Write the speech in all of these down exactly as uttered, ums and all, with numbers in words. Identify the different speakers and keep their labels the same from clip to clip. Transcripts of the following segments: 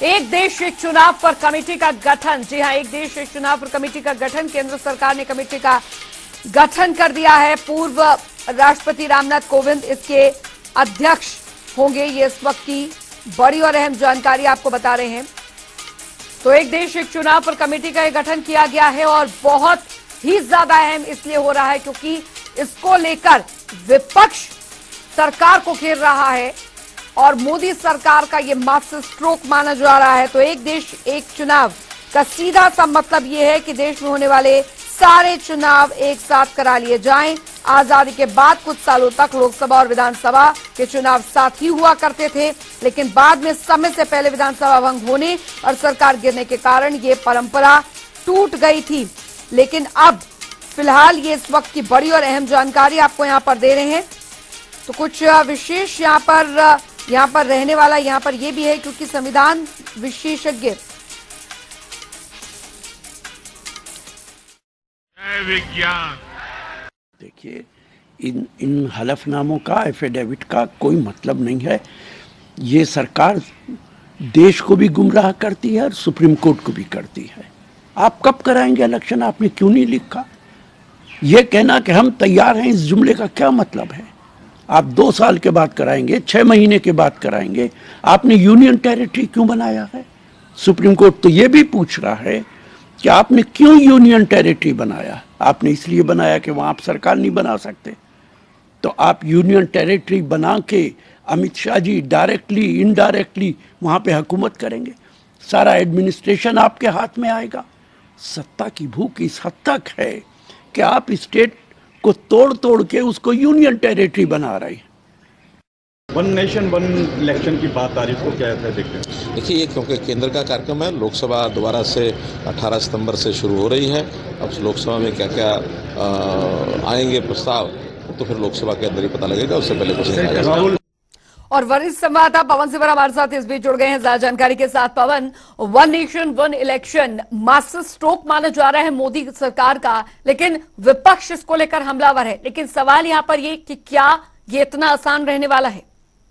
Speaker 1: एक देश एक चुनाव पर कमेटी का गठन। जी हां, एक देश एक चुनाव पर कमेटी का गठन। केंद्र सरकार ने कमेटी का गठन कर दिया है। पूर्व राष्ट्रपति रामनाथ कोविंद इसके अध्यक्ष होंगे। ये इस वक्त की बड़ी और अहम जानकारी आपको बता रहे हैं। तो एक देश एक चुनाव पर कमेटी का गठन किया गया है और बहुत ही ज्यादा अहम इसलिए हो रहा है क्योंकि इसको लेकर विपक्ष सरकार को घेर रहा है और मोदी सरकार का ये मास्टर स्ट्रोक माना जा रहा है। तो एक देश एक चुनाव का सीधा सा मतलब ये है कि देश में होने वाले सारे चुनाव एक साथ करा लिए जाएं। आजादी के बाद कुछ सालों तक लोकसभा और विधानसभा के चुनाव साथ ही हुआ करते थे, लेकिन बाद में समय से पहले विधानसभा भंग होने और सरकार गिरने के कारण ये परंपरा टूट गई थी। लेकिन अब फिलहाल ये इस वक्त की बड़ी और अहम जानकारी आपको यहां पर दे रहे हैं। तो कुछ विशेष यहां पर यहां पर रहने वाला यहां पर यह भी है क्योंकि संविधान विशेषज्ञ
Speaker 2: विज्ञान
Speaker 3: देखिए, इन इन हलफनामों का, एफिडेविट का कोई मतलब नहीं है। ये सरकार देश को भी गुमराह करती है और सुप्रीम कोर्ट को भी करती है। आप कब कराएंगे इलेक्शन? आपने क्यों नहीं लिखा? ये कहना कि हम तैयार हैं, इस जुमले का क्या मतलब है? आप दो साल के बाद कराएंगे, छह महीने के बाद कराएंगे। आपने यूनियन टेरिटरी क्यों बनाया है? सुप्रीम कोर्ट तो ये भी पूछ रहा है कि आपने क्यों यूनियन टेरिटरी बनाया? आपने इसलिए बनाया कि वहां आप सरकार नहीं बना सकते। तो आप यूनियन टेरिटरी बना के अमित शाह जी डायरेक्टली इनडायरेक्टली वहां पे हुकूमत करेंगे। सारा एडमिनिस्ट्रेशन आपके हाथ में आएगा। सत्ता की भूख इस हद तक है कि आप स्टेट को तोड़ तोड़ के उसको यूनियन टेरिटरी बना रहे हैं।
Speaker 4: वन नेशन वन इलेक्शन की बात आ रही है, तो क्या है देखते हैं?
Speaker 5: देखिए, ये क्योंकि केंद्र का कार्यक्रम है, लोकसभा दोबारा से अठारह सितंबर से शुरू हो रही है। अब लोकसभा में क्या क्या आ, आएंगे प्रस्ताव, तो फिर लोकसभा के अंदर ही पता लगेगा, उससे पहले कुछ नहीं आएगा।
Speaker 1: और वरिष्ठ संवाददाता पवन सिवर हमारे साथ इस बीच जुड़ गए हैं ज्यादा जानकारी के साथ। Pawan, one nation one election master stroke माना जा रहा है मोदी सरकार का, लेकिन विपक्ष इसको लेकर हमलावर है। लेकिन सवाल यहां पर ये कि क्या ये इतना आसान रहने वाला है?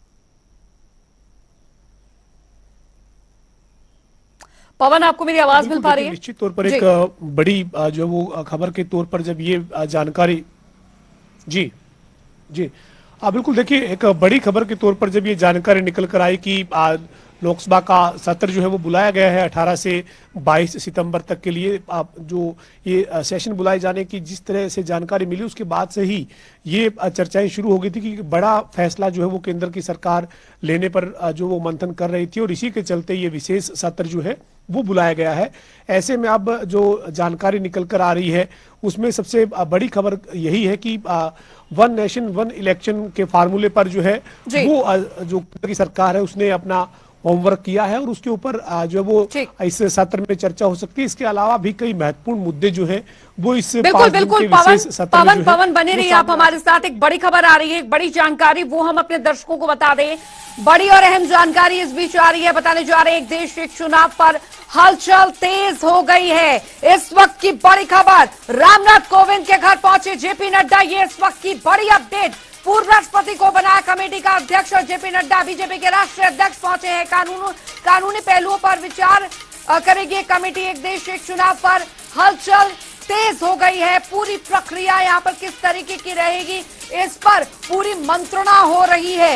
Speaker 1: पवन, आपको मेरी आवाज मिल पा रही है?
Speaker 6: निश्चित तौर पर एक बड़ी जो वो खबर के तौर पर जब ये जानकारी जी जी हाँ बिल्कुल, देखिए, एक बड़ी खबर के तौर पर जब ये जानकारी निकल कर आई कि लोकसभा का सत्र जो है वो बुलाया गया है अठारह से बाईस सितंबर तक के लिए। आप जो ये सेशन बुलाए जाने की जिस तरह से जानकारी मिली, उसके बाद से ही ये चर्चाएं शुरू हो गई थी कि बड़ा फैसला जो है वो केंद्र की सरकार लेने पर जो वो मंथन कर रही थी और इसी के चलते ये विशेष सत्र जो है वो बुलाया गया है। ऐसे में अब जो जानकारी निकल कर आ रही है उसमें सबसे बड़ी खबर यही है कि वन नेशन वन इलेक्शन के फार्मूले पर जो है वो जो केंद्र की सरकार है उसने अपना होमवर्क किया है और उसके ऊपर जो वो इस सत्र में चर्चा हो सकती है। इसके अलावा भी कई महत्वपूर्ण मुद्दे जो है वो इस
Speaker 1: बिल्कुल बिल्कुल पवन पवन पवन बने रहिए आप हमारे साथ। एक बड़ी खबर आ रही है, एक बड़ी जानकारी, वो हम अपने दर्शकों को बता दें। बड़ी और अहम जानकारी इस बीच आ रही है, बताने जा रहे हैं एक देश एक चुनाव पर हलचल तेज हो गई है। इस वक्त की बड़ी खबर, रामनाथ कोविंद के घर पहुंचे जेपी नड्डा। ये इस वक्त की बड़ी अपडेट। पूर्व राष्ट्रपति को बनाया कमेटी का अध्यक्ष और जेपी नड्डा बीजेपी के राष्ट्रीय अध्यक्ष पहुंचे हैं। कानून कानूनी पहलुओं पर विचार करेगी कमेटी। एक देश एक चुनाव पर हलचल तेज हो गई है। पूरी प्रक्रिया यहां पर किस तरीके की रहेगी, इस पर पूरी मंत्रणा हो रही है।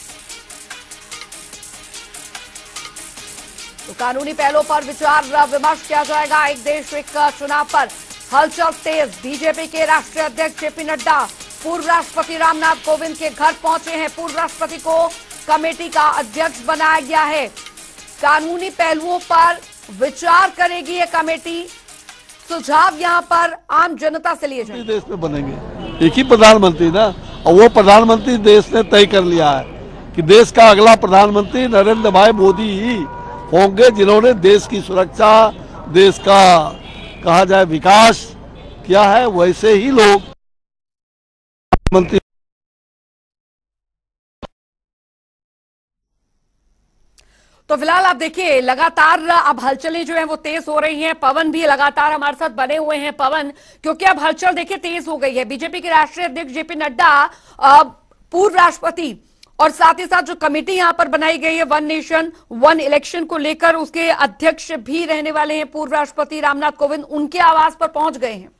Speaker 1: तो कानूनी पहलुओं पर विचार विमर्श किया जाएगा। एक देश एक चुनाव पर हलचल तेज। बीजेपी के राष्ट्रीय अध्यक्ष जेपी नड्डा पूर्व राष्ट्रपति रामनाथ कोविंद के घर पहुंचे हैं। पूर्व राष्ट्रपति को कमेटी का अध्यक्ष बनाया गया है। कानूनी पहलुओं पर विचार करेगी ये कमेटी। सुझाव यहां पर आम जनता से लिए जाएंगे।
Speaker 7: देश में बनेंगे एक ही प्रधानमंत्री ना, और वो प्रधानमंत्री देश ने तय कर लिया है कि देश का अगला प्रधानमंत्री नरेंद्र भाई मोदी ही होंगे, जिन्होंने देश की सुरक्षा, देश का कहा जाए विकास किया है। वैसे ही लोग मंत्री
Speaker 1: तो फिलहाल आप देखिए लगातार अब हलचलें जो हैं वो तेज हो रही हैं। पवन भी लगातार हमारे साथ बने हुए हैं। पवन, क्योंकि अब हलचल देखिए तेज हो गई है। बीजेपी के राष्ट्रीय अध्यक्ष जेपी नड्डा, पूर्व राष्ट्रपति और साथ ही साथ जो कमेटी यहां पर बनाई गई है वन नेशन वन इलेक्शन को लेकर, उसके अध्यक्ष भी रहने वाले हैं पूर्व राष्ट्रपति रामनाथ कोविंद, उनके आवास पर पहुंच गए हैं।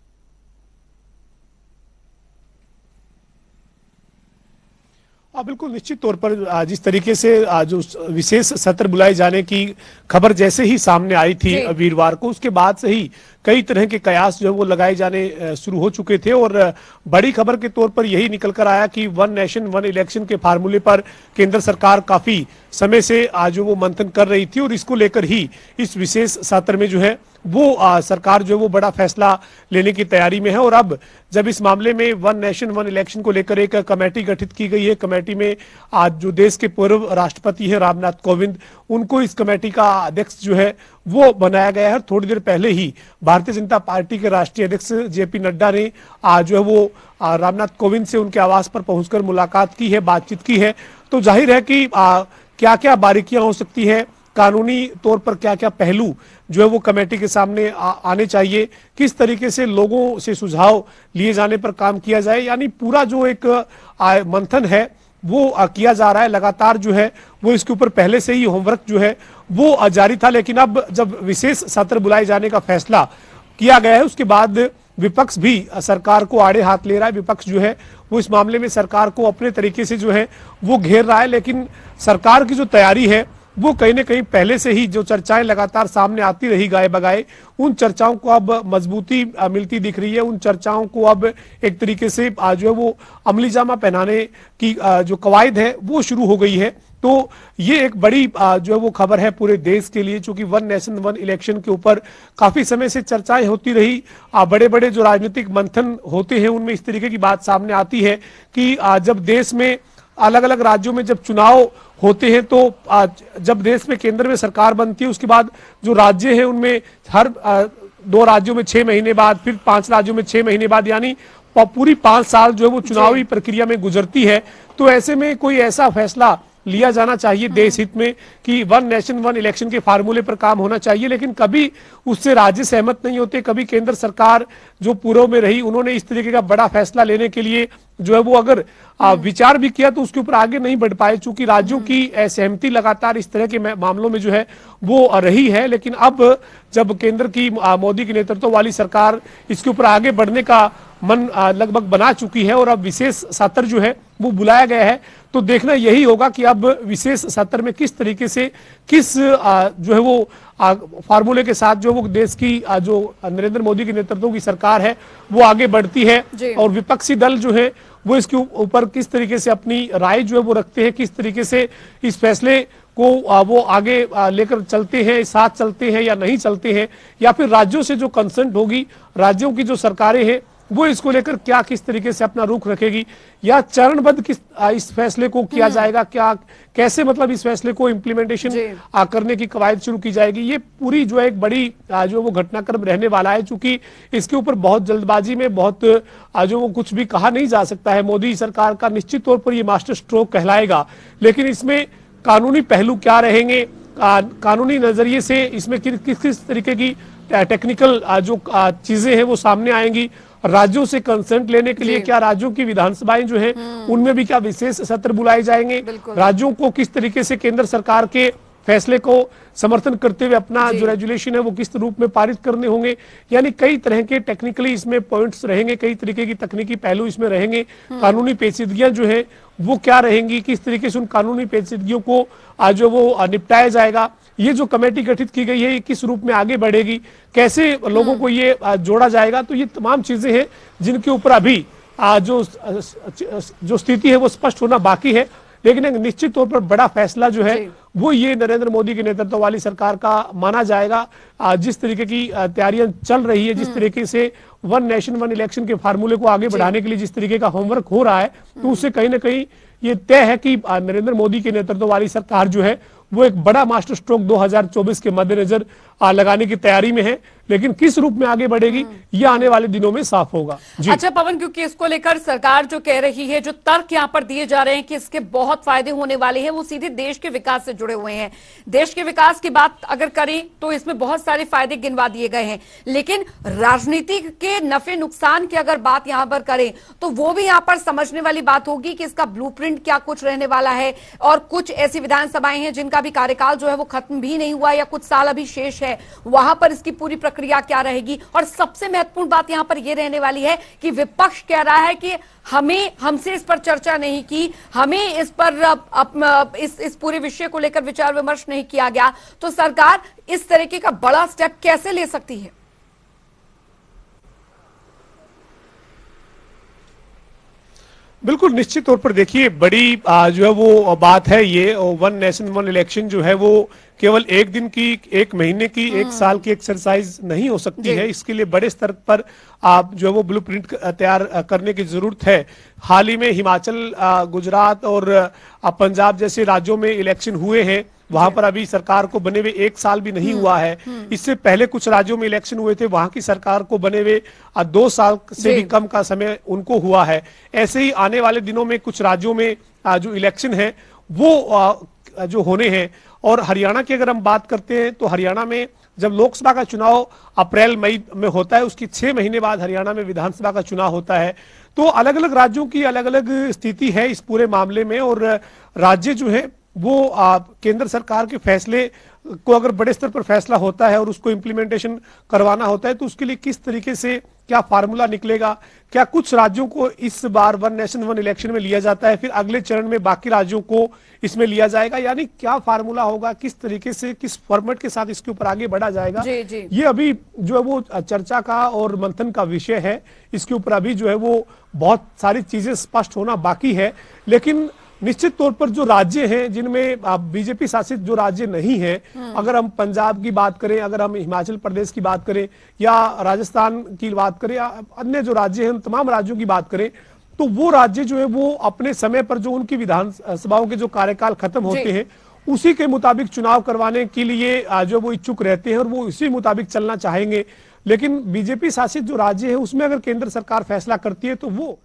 Speaker 6: हाँ, बिल्कुल निश्चित तौर पर जिस तरीके से जो विशेष सत्र बुलाए जाने की खबर जैसे ही सामने आई थी वीरवार को, उसके बाद से ही कई तरह के कयास जो है वो लगाए जाने शुरू हो चुके थे और बड़ी खबर के तौर पर यही निकल कर आया कि वन नेशन वन इलेक्शन के फार्मूले पर केंद्र सरकार काफी समय से आज वो मंथन कर रही थी और इसको लेकर ही इस विशेष सत्र में जो है वो आ, सरकार जो है वो बड़ा फैसला लेने की तैयारी में है। और अब जब इस मामले में वन नेशन वन इलेक्शन को लेकर एक कमेटी गठित की गई है, कमेटी में आज जो देश के पूर्व राष्ट्रपति है रामनाथ कोविंद, उनको इस कमेटी का अध्यक्ष जो है वो बनाया गया है। थोड़ी देर पहले ही भारतीय जनता पार्टी के राष्ट्रीय अध्यक्ष जेपी नड्डा ने आज जो है वो रामनाथ कोविंद से उनके आवास पर पहुंचकर मुलाकात की है, बातचीत की है। तो जाहिर है कि आ, क्या क्या बारीकियां हो सकती है, कानूनी तौर पर क्या क्या पहलू जो है वो कमेटी के सामने आ, आने चाहिए, किस तरीके से लोगों से सुझाव लिए जाने पर काम किया जाए, यानी पूरा जो एक आ, मंथन है वो आ, किया जा रहा है लगातार जो है वो। इसके ऊपर पहले से ही होमवर्क जो है वो जारी था, लेकिन अब जब विशेष सत्र बुलाए जाने का फैसला किया गया है उसके बाद विपक्ष भी सरकार को आड़े हाथ ले रहा है। विपक्ष जो है वो इस मामले में सरकार को अपने तरीके से जो है वो घेर रहा है, लेकिन सरकार की जो तैयारी है वो कहीं ना कहीं पहले से ही जो चर्चाएं लगातार सामने आती रही गाए बगाए, उन चर्चाओं को अब मजबूती मिलती दिख रही है। उन चर्चाओं को अब एक तरीके से जो है वो अमली जामा पहनाने की जो कवायद है वो शुरू हो गई है। तो ये एक बड़ी जो है वो खबर है पूरे देश के लिए, चूंकि वन नेशन वन इलेक्शन के ऊपर काफी समय से चर्चाएं होती रही, बड़े बड़े जो राजनीतिक मंथन होते हैं उनमें इस तरीके की बात सामने आती है कि जब देश में अलग अलग राज्यों में जब चुनाव होते हैं तो जब देश में केंद्र में सरकार बनती है उसके बाद जो राज्य है उनमें हर दो राज्यों में छह महीने बाद, फिर पांच राज्यों में छह महीने बाद, यानी पूरी पांच साल जो है वो चुनावी प्रक्रिया में गुजरती है। तो ऐसे में कोई ऐसा फैसला लिया जाना चाहिए देश हित में कि वन नेशन वन इलेक्शन के फार्मूले पर काम होना चाहिए, लेकिन कभी उससे राज्य सहमत नहीं होते। कभी केंद्र सरकार जो पूर्व में रही उन्होंने इस तरीके का बड़ा फैसला लेने के लिए जो है वो अगर आ, विचार भी किया तो उसके ऊपर आगे नहीं बढ़ पाए, चूंकि राज्यों की असहमति लगातार इस तरह के मामलों में जो है वो रही है। लेकिन अब जब केंद्र की मोदी के नेतृत्व वाली सरकार इसके ऊपर आगे बढ़ने का मन लगभग बना चुकी है और अब विशेष सत्र जो है वो बुलाया गया है, तो देखना यही होगा कि अब विशेष सत्र में किस तरीके से किस जो है वो फार्मूले के साथ जो वो देश की जो नरेंद्र मोदी के नेतृत्व की सरकार है वो आगे बढ़ती है और विपक्षी दल जो है वो इसके ऊपर किस तरीके से अपनी राय जो है वो रखते हैं, किस तरीके से इस फैसले को वो आगे लेकर चलते हैं, साथ चलते हैं या नहीं चलते हैं, या फिर राज्यों से जो कंसर्न होगी, राज्यों की जो सरकारें हैं वो इसको लेकर क्या किस तरीके से अपना रुख रखेगी, या चरणबद्ध किस इस फैसले को किया जाएगा, क्या कैसे मतलब इस फैसले को इम्प्लीमेंटेशन करने की कवायद शुरू की जाएगी। ये पूरी जो है एक बड़ी जो वो घटनाक्रम रहने वाला है, चूंकि इसके ऊपर बहुत जल्दबाजी में बहुत जो वो कुछ भी कहा नहीं जा सकता है। मोदी सरकार का निश्चित तौर पर ये मास्टर स्ट्रोक कहलाएगा, लेकिन इसमें कानूनी पहलू क्या रहेंगे, कानूनी नजरिए से इसमें किस किस तरीके की टेक्निकल जो चीजें हैं वो सामने आएंगी, राज्यों से कंसेंट लेने के लिए क्या राज्यों की विधानसभाएं जो हैं उनमें भी क्या विशेष सत्र बुलाए जाएंगे, राज्यों को किस तरीके से केंद्र सरकार के फैसले को समर्थन करते हुए अपना जो रेजुलेशन है वो किस रूप में पारित करने होंगे, यानी कई तरह के टेक्निकली इसमें पॉइंट्स रहेंगे, कई तरीके की तकनीकी पहलू इसमें रहेंगे। कानूनी पेचीदगियां जो है वो क्या रहेंगी, किस तरीके से उन कानूनी पेचीदगियों को आज जो वो निपटाया जाएगा, ये जो कमेटी गठित की गई है ये किस रूप में आगे बढ़ेगी, कैसे लोगों को ये जोड़ा जाएगा, तो ये तमाम चीजें हैं जिनके ऊपर अभी जो जो स्थिति है वो स्पष्ट होना बाकी है। लेकिन एक निश्चित तौर पर बड़ा फैसला जो है वो ये नरेंद्र मोदी के नेतृत्व वाली सरकार का माना जाएगा। जिस तरीके की तैयारियां चल रही है, जिस तरीके से वन नेशन वन इलेक्शन के फार्मूले को आगे बढ़ाने के लिए जिस तरीके का होमवर्क हो रहा है, तो उससे कहीं ना कहीं ये तय है कि नरेंद्र मोदी के नेतृत्व वाली सरकार जो है वो एक बड़ा मास्टर स्ट्रोक दो हज़ार चौबीस के मद्देनजर लगाने की तैयारी में है। लेकिन किस रूप में आगे बढ़ेगी ये आने वाले दिनों में साफ होगा। जी।
Speaker 1: अच्छा पवन, क्योंकि इसको लेकर सरकार जो कह रही है, जो तर्क यहाँ पर दिए जा रहे हैं कि इसके बहुत फायदे होने वाले हैं, वो सीधे देश के विकास से जुड़े हुए हैं। देश के विकास की बात अगर करें तो इसमें बहुत सारे फायदे गिनवा दिए गए हैं, लेकिन राजनीति के नफे नुकसान की अगर बात यहाँ पर करें तो वो भी यहाँ पर समझने वाली बात होगी कि इसका ब्लूप्रिंट क्या कुछ रहने वाला है। और कुछ ऐसी विधानसभाएं हैं जिनका भी कार्यकाल जो है वो खत्म भी नहीं हुआ या कुछ साल अभी शेष है, वहां पर इसकी पूरी प्रक्रिया क्या रहेगी। और सबसे महत्वपूर्ण बात यहां पर यह रहने वाली है कि विपक्ष कह रहा है कि हमें हमसे इस पर चर्चा नहीं की, हमें इस पर अप, अप, इस इस पूरे विषय को लेकर विचार विमर्श नहीं किया गया। तो सरकार इस तरीके का बड़ा स्टेप कैसे ले सकती है?
Speaker 6: बिल्कुल निश्चित तौर पर देखिए, बड़ी जो है वो बात है ये वन नेशन वन इलेक्शन जो है वो केवल एक दिन की, एक महीने की, एक साल की एक्सरसाइज नहीं हो सकती है। इसके लिए बड़े स्तर पर आप जो है वो ब्लूप्रिंट तैयार करने की जरूरत है। हाल ही में हिमाचल, गुजरात और पंजाब जैसे राज्यों में इलेक्शन हुए हैं, वहां पर अभी सरकार को बने हुए एक साल भी नहीं हुआ है। इससे पहले कुछ राज्यों में इलेक्शन हुए थे, वहां की सरकार को बने हुए दो साल से भी कम का समय उनको हुआ है। ऐसे ही आने वाले दिनों में कुछ राज्यों में जो इलेक्शन है वो जो होने हैं। और हरियाणा की अगर हम बात करते हैं तो हरियाणा में जब लोकसभा का चुनाव अप्रैल मई में होता है, उसकी छह महीने बाद हरियाणा में विधानसभा का चुनाव होता है। तो अलग अलग राज्यों की अलग अलग स्थिति है इस पूरे मामले में। और राज्य जो है वो आ, केंद्र सरकार के फैसले को अगर बड़े स्तर पर फैसला होता है और उसको इम्प्लीमेंटेशन करवाना होता है तो उसके लिए किस तरीके से क्या फार्मूला निकलेगा, क्या कुछ राज्यों को इस बार वन नेशन वन इलेक्शन में लिया जाता है, फिर अगले चरण में बाकी राज्यों को इसमें लिया जाएगा, यानी क्या फार्मूला होगा, किस तरीके से, किस फॉर्मेट के साथ इसके ऊपर आगे बढ़ा जाएगा,
Speaker 1: जी, जी।
Speaker 6: ये अभी जो है वो चर्चा का और मंथन का विषय है। इसके ऊपर अभी जो है वो बहुत सारी चीजें स्पष्ट होना बाकी है। लेकिन निश्चित तौर पर जो राज्य हैं जिनमें बीजेपी शासित जो राज्य नहीं है, अगर हम पंजाब की बात करें, अगर हम हिमाचल प्रदेश की बात करें या राजस्थान की बात करें या अन्य जो राज्य हैं उन तमाम राज्यों की बात करें, तो वो राज्य जो है वो अपने समय पर जो उनकी विधानसभाओं के जो कार्यकाल खत्म होते हैं उसी के मुताबिक चुनाव करवाने के लिए जो वो इच्छुक रहते हैं और वो इसी मुताबिक चलना चाहेंगे। लेकिन बीजेपी शासित जो राज्य है उसमें अगर केंद्र सरकार फैसला करती है तो वो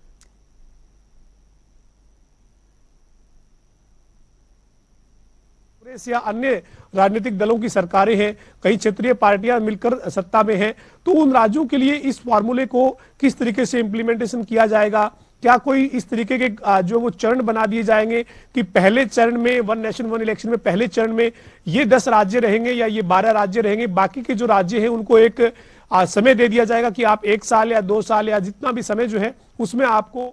Speaker 6: या अन्य राजनीतिक दलों की सरकारें हैं, कई क्षेत्रीय पार्टियां मिलकर सत्ता में हैं, तो उन राज्यों के लिए इस फॉर्मूले को किस तरीके से इंप्लीमेंटेशन किया जाएगा, क्या कोई इस तरीके के जो वो चरण बना दिए जाएंगे कि पहले चरण में वन नेशन वन इलेक्शन में पहले चरण में ये दस राज्य रहेंगे या ये बारह राज्य रहेंगे, बाकी के जो राज्य हैं उनको एक समय दे दिया जाएगा कि आप एक साल या दो साल या जितना भी समय जो है उसमें आपको।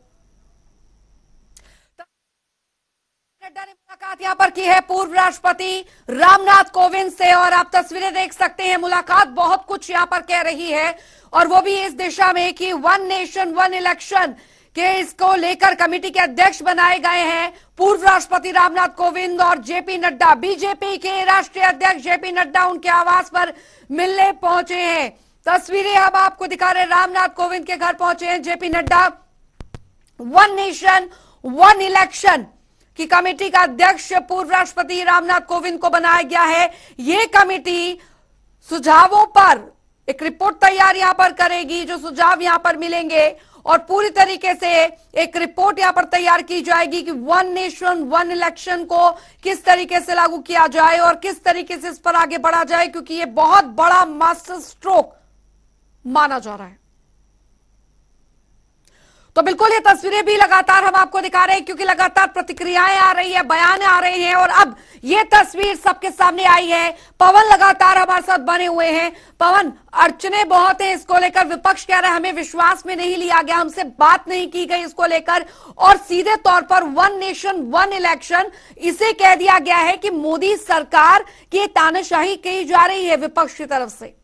Speaker 1: नड्डा ने मुलाकात यहाँ पर की है पूर्व राष्ट्रपति रामनाथ कोविंद से और आप तस्वीरें देख सकते हैं। मुलाकात बहुत कुछ यहाँ पर कह रही है और वो भी इस दिशा में कि वन नेशन वन इलेक्शन के इसको लेकर कमेटी के अध्यक्ष बनाए गए हैं पूर्व राष्ट्रपति रामनाथ कोविंद और जेपी नड्डा। बीजेपी के राष्ट्रीय अध्यक्ष जेपी नड्डा उनके आवास पर मिलने पहुंचे हैं। तस्वीरें हम आपको दिखा रहे हैं, रामनाथ कोविंद के घर पहुंचे हैं JP Nadda. One nation one election की कमेटी का अध्यक्ष पूर्व राष्ट्रपति रामनाथ कोविंद को बनाया गया है। यह कमेटी सुझावों पर एक रिपोर्ट तैयार यहां पर करेगी, जो सुझाव यहां पर मिलेंगे और पूरी तरीके से एक रिपोर्ट यहां पर तैयार की जाएगी कि वन नेशन वन इलेक्शन को किस तरीके से लागू किया जाए और किस तरीके से इस पर आगे बढ़ा जाए, क्योंकि यह बहुत बड़ा मास्टर स्ट्रोक माना जा रहा है। तो बिल्कुल ये तस्वीरें भी लगातार हम आपको दिखा रहे हैं क्योंकि लगातार प्रतिक्रियाएं आ रही है, बयान आ रहे हैं और अब ये तस्वीर सबके सामने आई है। पवन लगातार हमारे साथ बने हुए हैं। पवन, अड़चने बहुत हैं इसको लेकर, विपक्ष कह रहा है हमें विश्वास में नहीं लिया गया, हमसे बात नहीं की गई इसको लेकर और सीधे तौर पर वन नेशन वन इलेक्शन इसे कह दिया गया है कि मोदी सरकार की तानाशाही की जा रही है विपक्ष की तरफ से।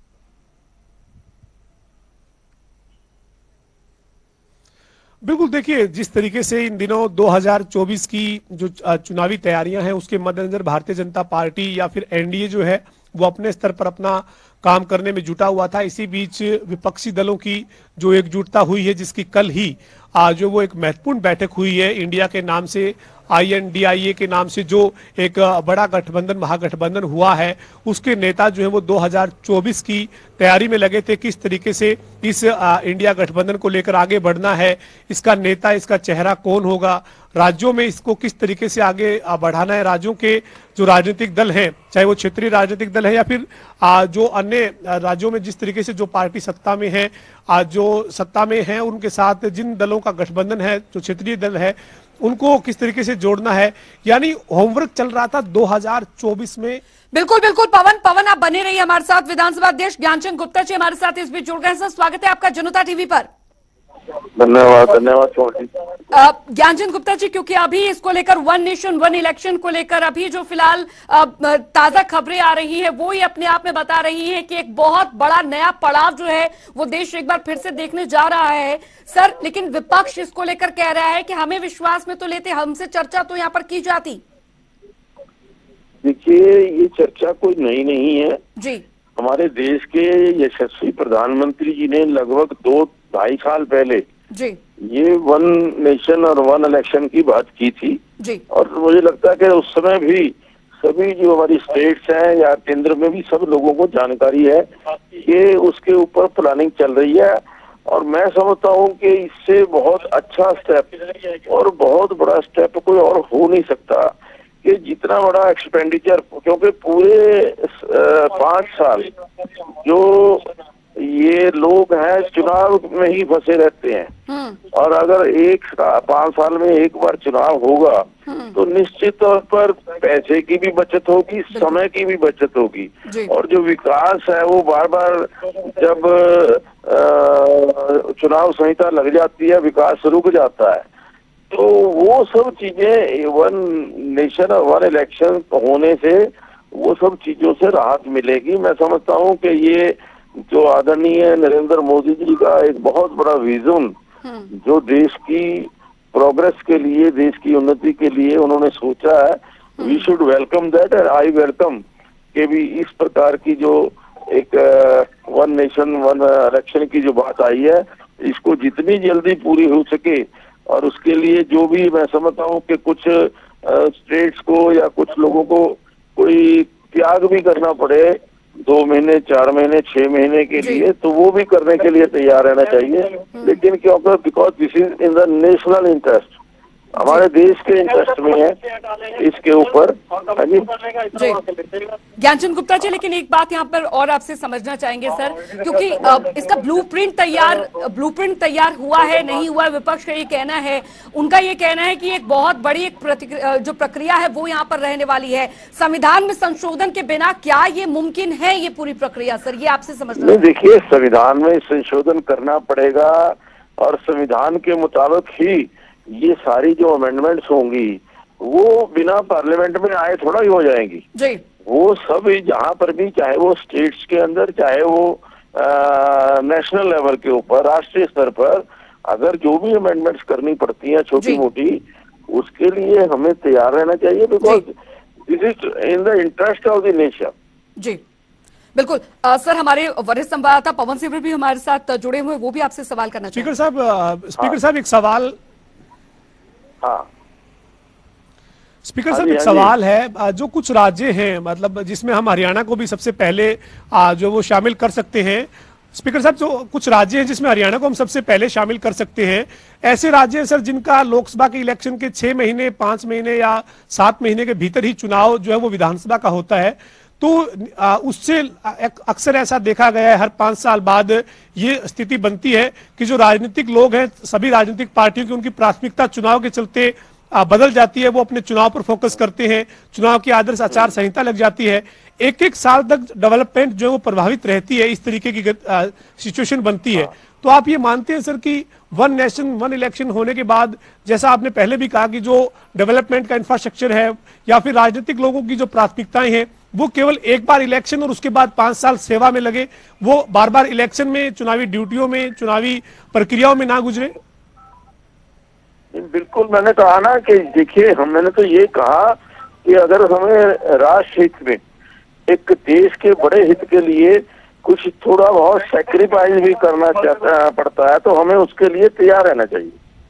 Speaker 6: बिल्कुल, देखिए जिस तरीके से इन दिनों दो हज़ार चौबीस की जो चुनावी तैयारियां हैं उसके मद्देनजर भारतीय जनता पार्टी या फिर एनडीए जो है वो अपने स्तर पर अपना काम करने में जुटा हुआ था। इसी बीच विपक्षी दलों की जो एकजुटता हुई है, जिसकी कल ही आज जो वो एक महत्वपूर्ण बैठक हुई है इंडिया के नाम से, आई एन डी आई ए के नाम से जो एक बड़ा गठबंधन महागठबंधन हुआ है, उसके नेता जो है वो दो हज़ार चौबीस की तैयारी में लगे थे, किस तरीके से इस आ, इंडिया गठबंधन को लेकर आगे बढ़ना है, इसका नेता, इसका चेहरा कौन होगा, राज्यों में इसको किस तरीके से आगे बढ़ाना है। राज्यों के जो राजनीतिक दल हैं, चाहे वो क्षेत्रीय राजनीतिक दल है या फिर आ, जो अन्य राज्यों में जिस तरीके से जो पार्टी सत्ता में है, आज जो सत्ता में है, उनके साथ जिन दलों का गठबंधन है, जो क्षेत्रीय दल है, उनको किस तरीके से जोड़ना है, यानी होमवर्क चल रहा था दो हज़ार चौबीस में।
Speaker 1: बिल्कुल बिल्कुल पवन पवन आप बने रहिए हमारे साथ। विधानसभा अध्यक्ष ज्ञानचंद गुप्ता जी हमारे साथ इस बीच जुड़ गए हैं। सर, स्वागत है आपका जनता टीवी पर।
Speaker 8: धन्यवाद धन्यवाद
Speaker 1: ज्ञानचंद गुप्ता जी, क्योंकि अभी इसको लेकर वन नेशन वन इलेक्शन को लेकर अभी जो फिलहाल ताजा खबरें आ रही है, वो ही अपने आप में बता रही है कि एक बहुत बड़ा नया पड़ाव जो है वो देश एक बार फिर से देखने जा रहा है। सर, लेकिन विपक्ष इसको लेकर कह रहा है कि हमें विश्वास में तो लेते, हमसे चर्चा तो यहाँ पर की जाती।
Speaker 8: देखिए, ये चर्चा कोई नई नहीं है
Speaker 1: जी।
Speaker 8: हमारे देश के यशस्वी प्रधानमंत्री जी ने लगभग दो ढाई साल पहले
Speaker 1: जी
Speaker 8: ये वन नेशन और वन इलेक्शन की बात की थी
Speaker 1: जी।
Speaker 8: और मुझे लगता है कि उस समय भी सभी जो हमारी स्टेट्स हैं या केंद्र में भी सब लोगों को जानकारी है कि उसके ऊपर प्लानिंग चल रही है। और मैं समझता हूँ कि इससे बहुत अच्छा स्टेप और बहुत बड़ा स्टेप कोई और हो नहीं सकता कि जितना बड़ा एक्सपेंडिचर, क्योंकि पूरे पांच साल जो ये लोग हैं चुनाव में ही फंसे रहते हैं, और अगर एक पांच साल में एक बार चुनाव होगा तो निश्चित तौर पर पैसे की भी बचत होगी, समय की भी बचत होगी, और जो विकास है वो बार बार जब आ, चुनाव संहिता लग जाती है, विकास रुक जाता है। तो वो सब चीजें वन नेशन और वन इलेक्शन होने से वो सब चीजों से राहत मिलेगी। मैं समझता हूँ कि ये जो आदरणीय नरेंद्र मोदी जी का एक बहुत बड़ा विजन जो देश की प्रोग्रेस के लिए, देश की उन्नति के लिए उन्होंने सोचा है, we should welcome that. And I welcome के भी इस प्रकार की जो एक वन नेशन वन इलेक्शन की जो बात आई है, इसको जितनी जल्दी पूरी हो सके, और उसके लिए जो भी मैं समझता हूँ कि कुछ स्टेट्स को या कुछ लोगों को कोई त्याग भी करना पड़े दो महीने, चार महीने, छह महीने के लिए, तो वो भी करने के लिए तैयार रहना चाहिए। लेकिन क्योंकि because this is in the national interest, हमारे देश के इंटरेस्ट में है इसके ऊपर।
Speaker 1: ज्ञानचंद गुप्ता जी, लेकिन एक बात यहाँ पर और आपसे समझना चाहेंगे सर, क्योंकि इसका ब्लूप्रिंट तैयार ब्लूप्रिंट तैयार हुआ है नहीं हुआ, विपक्ष का ये कहना है, उनका ये कहना है कि एक बहुत बड़ी एक जो प्रक्रिया है वो यहाँ पर रहने वाली है। संविधान में संशोधन के बिना क्या ये मुमकिन है ये पूरी प्रक्रिया? सर, ये आपसे समझना।
Speaker 8: देखिए, संविधान में संशोधन करना पड़ेगा और संविधान के मुताबिक ही ये सारी जो अमेंडमेंट्स होंगी वो बिना पार्लियामेंट में आए थोड़ा ही हो जाएंगी
Speaker 1: जी।
Speaker 8: वो सब जहाँ पर भी, चाहे वो स्टेट्स के अंदर, चाहे वो नेशनल लेवल के ऊपर, राष्ट्रीय स्तर पर, अगर जो भी अमेंडमेंट्स करनी पड़ती हैं छोटी मोटी, उसके लिए हमें तैयार रहना चाहिए, because this is in the interest of the nation.
Speaker 1: जी बिल्कुल। आ, सर, हमारे वरिष्ठ संवाददाता पवन सिंह भी हमारे साथ जुड़े हुए, वो भी आपसे सवाल करना चाहिए।
Speaker 6: स्पीकर साहब, स्पीकर साहब एक सवाल
Speaker 8: हाँ
Speaker 6: स्पीकर साहब एक सवाल है, जो कुछ राज्य हैं, मतलब जिसमें हम हरियाणा को भी सबसे पहले जो वो शामिल कर सकते हैं, स्पीकर साहब जो कुछ राज्य हैं जिसमें हरियाणा को हम सबसे पहले शामिल कर सकते हैं, ऐसे राज्य हैं सर जिनका लोकसभा के इलेक्शन के छह महीने, पांच महीने या सात महीने के भीतर ही चुनाव जो है वो विधानसभा का होता है। तो उससे अक्सर ऐसा देखा गया है, हर पांच साल बाद ये स्थिति बनती है कि जो राजनीतिक लोग हैं, सभी राजनीतिक पार्टियों की उनकी प्राथमिकता चुनाव के चलते बदल जाती है, वो अपने चुनाव पर फोकस करते हैं, चुनाव की आदर्श आचार संहिता लग जाती है, एक एक साल तक डेवलपमेंट जो है वो प्रभावित रहती है, इस तरीके की सिचुएशन बनती है। तो आप ये मानते हैं सर कि वन नेशन वन इलेक्शन होने के बाद, जैसा आपने पहले भी कहा कि जो डेवलपमेंट का इंफ्रास्ट्रक्चर है या फिर राजनीतिक लोगों की जो प्राथमिकताएं हैं वो केवल एक बार इलेक्शन और उसके बाद पांच साल सेवा में लगे, वो बार बार इलेक्शन में, चुनावी ड्यूटियों में, चुनावी प्रक्रियाओं में ना गुजरे?
Speaker 8: बिल्कुल, मैंने कहा ना कि देखिए, हम मैंने तो ये कहा कि अगर हमें राष्ट्र हित में, एक देश के बड़े हित के लिए कुछ थोड़ा बहुत सेक्रीफाइस भी करना चाहता पड़ता है, तो हमें उसके लिए तैयार रहना चाहिए।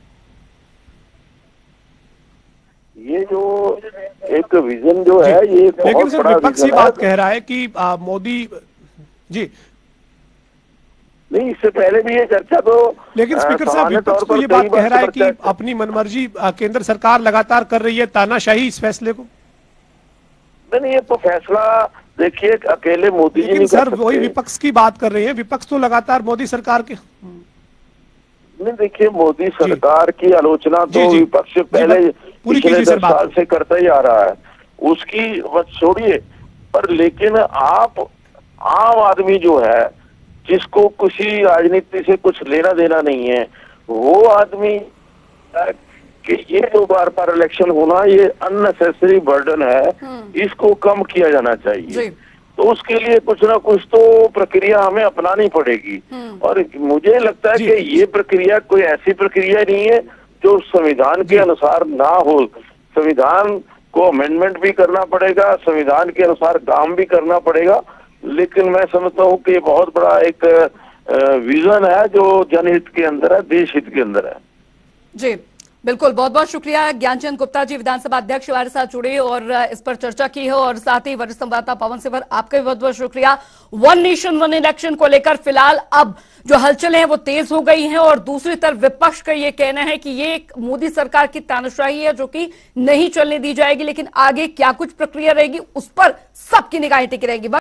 Speaker 8: ये जो एक विजन जो है, ये
Speaker 6: लेकिन
Speaker 8: बहुत
Speaker 6: सर
Speaker 8: बड़ा
Speaker 6: विपक्ष ये
Speaker 8: विजन
Speaker 6: बात
Speaker 8: है।
Speaker 6: कह रहा है कि आ, मोदी जी
Speaker 8: नहीं, इससे पहले भी ये चर्चा तो
Speaker 6: लेकिन स्पीकर साहब विपक्ष तो ये बात कह रहा है कि अपनी मनमर्जी आ, केंद्र सरकार लगातार कर रही है, तानाशाही इस फैसले को।
Speaker 8: नहीं, ये तो फैसला देखिए अकेले मोदी जी
Speaker 6: लेकिन
Speaker 8: नहीं
Speaker 6: सर
Speaker 8: कर
Speaker 6: वही
Speaker 8: सकते।
Speaker 6: विपक्ष की बात कर रहे हैं, विपक्ष तो लगातार मोदी सरकार के
Speaker 8: नहीं, देखिए मोदी सरकार की आलोचना
Speaker 6: जी,
Speaker 8: तो
Speaker 6: जी।
Speaker 8: विपक्ष पहले
Speaker 6: पूरी
Speaker 8: पिछले
Speaker 6: कीजिए सर
Speaker 8: दस
Speaker 6: बात।
Speaker 8: साल से करता ही आ रहा है, उसकी बस छोड़िए। पर लेकिन आप आम आदमी जो है, जिसको किसी राजनीति से कुछ लेना देना नहीं है, वो आदमी कि ये जो बार बार इलेक्शन होना ये अननेसेसरी बर्डन है, इसको कम किया जाना चाहिए। तो उसके लिए कुछ ना कुछ तो प्रक्रिया हमें अपनानी पड़ेगी। और मुझे लगता है कि ये प्रक्रिया कोई ऐसी प्रक्रिया नहीं है जो संविधान के अनुसार ना हो। संविधान को अमेंडमेंट भी करना पड़ेगा, संविधान के अनुसार काम भी करना पड़ेगा। लेकिन मैं समझता हूँ कि बहुत बड़ा एक विजन है जो जनहित के अंदर है, देश हित के अंदर है।
Speaker 1: जी बिल्कुल, बहुत बहुत शुक्रिया ज्ञानचंद गुप्ता जी, विधानसभा अध्यक्ष हमारे साथ जुड़े और इस पर चर्चा की है। और साथ ही वरिष्ठ संवाददाता पवन सिवर, आपका भी बहुत बहुत शुक्रिया। वन नेशन वन इलेक्शन को लेकर फिलहाल अब जो हलचलें हैं वो तेज हो गई हैं और दूसरी तरफ विपक्ष का ये कहना है कि ये एक मोदी सरकार की तानाशाही है जो कि नहीं चलने दी जाएगी, लेकिन आगे क्या कुछ प्रक्रिया रहेगी उस पर सबकी निगाहें टिकी रहेंगी।